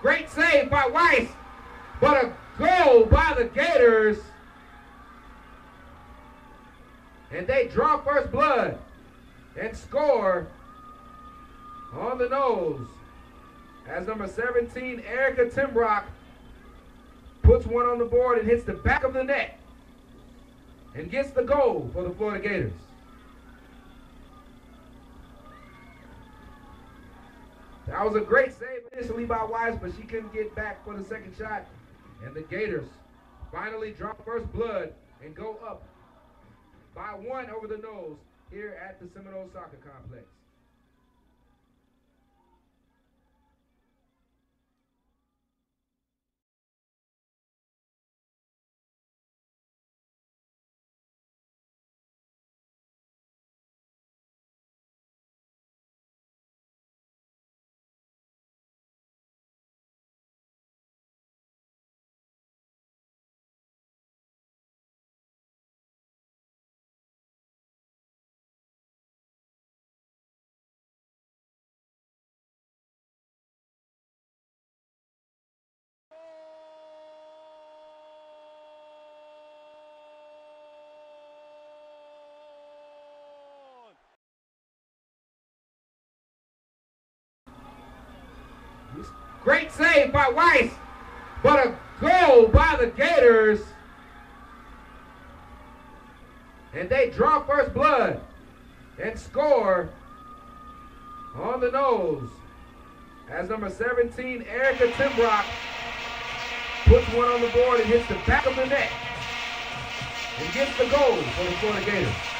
Great save by Weiss, but a goal by the Gators. And they draw first blood and score on the nose as number 17, Erica Tymrak, puts one on the board and hits the back of the net and gets the goal for the Florida Gators. That was a great save initially by Weiss, but she couldn't get back for the second shot. And the Gators finally drop first blood and go up by 1 over the nose here at the Seminoles Soccer Complex. Great save by Weiss, but a goal by the Gators. And they draw first blood and score on the nose as number 17, Erica Tymrak, puts one on the board and hits the back of the net and gets the goal for the Florida Gators.